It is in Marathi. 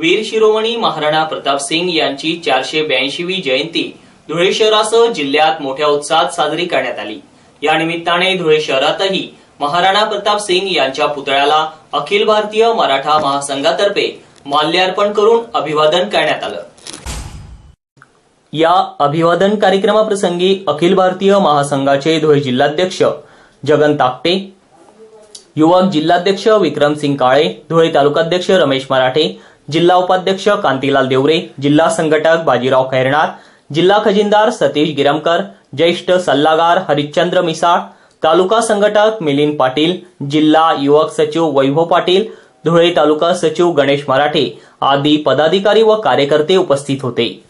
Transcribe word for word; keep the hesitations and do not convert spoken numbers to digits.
वीर शिरोमणी महाराणा प्रताप सिंग यांची चारशे ब्याऐंशीवी जयंती धुळे शहरासह जिल्ह्यात मोठ्या उत्साहात साजरी करण्यात आली। या निमित्ताने धुळे शहरातही महाराणा प्रताप सिंग यांच्या पुतळ्याला अखिल भारतीय मराठा महासंघातर्फे माल्यार्पण करून अभिवादन करण्यात आलं। या अभिवादन कार्यक्रमाप्रसंगी अखिल भारतीय महासंघाचे धुळे जिल्हाध्यक्ष जगन तापटे, युवक जिल्हाध्यक्ष विक्रमसिंग काळे, धुळे तालुकाध्यक्ष रमेश मराठे, जिल्हा उपाध्यक्ष कांतीलाल देवरे, जिल्हा संघटक बाजीराव खैरनार, जिल्हा खजिनदार सतीश गिरमकर, ज्येष्ठ सल्लागार हरिश्चंद्र मिसाळ, तालुका संघटक मिलिंद पाटील, जिल्हा युवक सचिव वैभव पाटील, धुळे तालुका सचिव गणेश मराठे आदी पदाधिकारी व कार्यकर्ते उपस्थित होते।